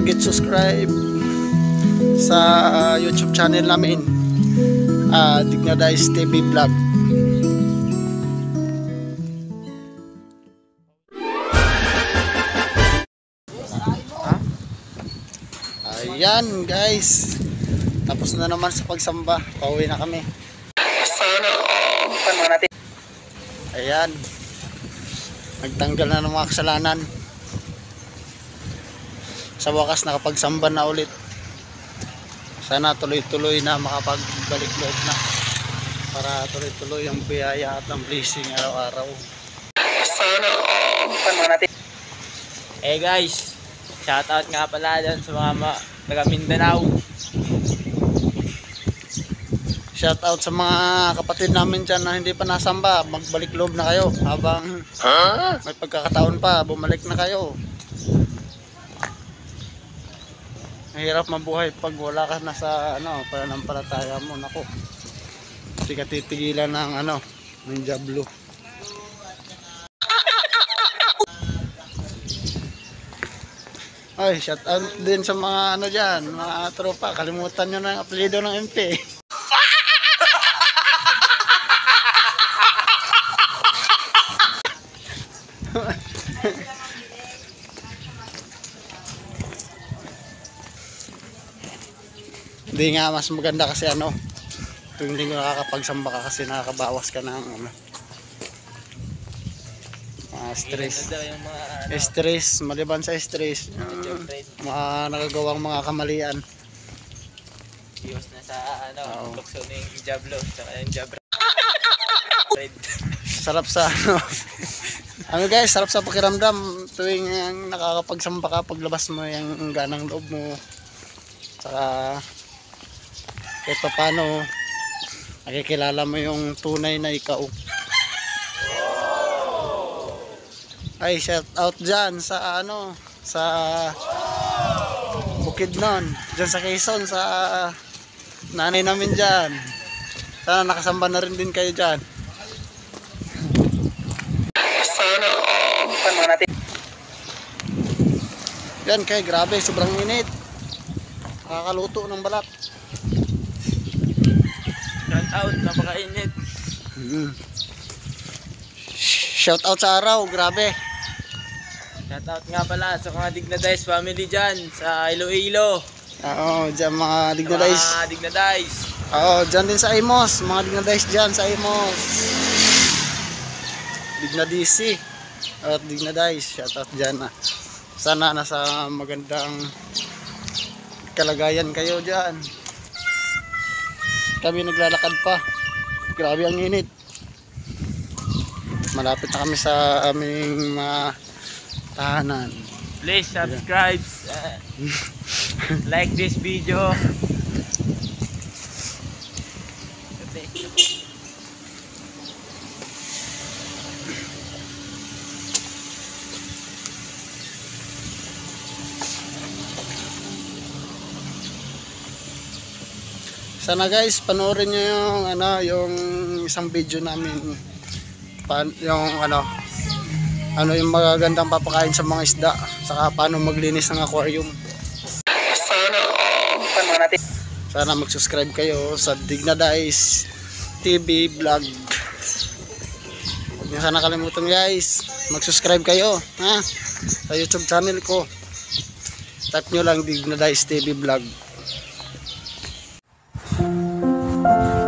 forget subscribe sa YouTube channel namin, Dignadize TV Vlog. Ayan guys, tapos na naman sa pagsamba, pauwi na kami. Sana all natin. Ayan, nagtanggal na ng mga kasalanan. Sa wakas nakapagsamba na ulit. Sana tuloy-tuloy na makapagbalik loob na, para tuloy-tuloy ang biyaya at ang blessing araw-araw. Sana all natin. Eh guys, shoutout nga pala dyan sa mga taga Mindanao. Shoutout sa mga kapatid namin dyan na hindi pa nasamba. Magbalik loob na kayo habang may pagkakataon pa, bumalik na kayo. Mahirap mabuhay pag wala ka na sa pananampalataya mo. Nako, hindi ka titigilan ng ng Diablo. Ay, shout out din sa mga dyan, mga tropa. Kalimutan nyo na ang apelido ng MP. Hindi nga, mas maganda kasi tuwing hindi ko nakakapagsamba ka kasi nakakabawas ka ng stress. Stress, maliban sa stress, mga nagagawang mga kamalian. Iwas na sa tukso ng Diablo, tsaka yung Diablo. Sarap sa guys, sarap sa pakiramdam tuwing nakakapagsamba ka, paglabas mo yung ganang loob mo. Saka kahit pa paano nakikilala mo yung tunay na ikaw. Ay, shout out dyan sa sa Bukidnon, dyan sa Quezon, sa nanay namin dyan. Sana nakasamba na rin din kayo dyan. Sana all natin. Yan kay, grabe, sobrang init. Nakakaluto ng balat. Shout out, napakainit. Shout out sa araw, grabe. Shout out nga pala sa mga Dignadize family dyan sa Iloilo. Oo, dyan mga Dignadize. Mga Dignadize. Oo, dyan din sa Imos, mga Dignadize dyan sa Imos. Dignadize at Dignadize, shout out dyan. Sana nasa magandang kalagayan kayo dyan. Kami naglalakad pa, grabe ang init. Malapit na kami sa aming mga tahanan. Please subscribe, like this video. Sana guys, panoorin nyo yung isang video namin, yung magagandang papakain sa mga isda, saka paano maglinis ng aquarium. Sana all natin. Sana mag-subscribe kayo sa Dignadize TV Vlog. Huwag niyo sana kalimutan guys, mag-subscribe kayo sa YouTube channel ko. Type nyo lang Dignadize TV Vlog.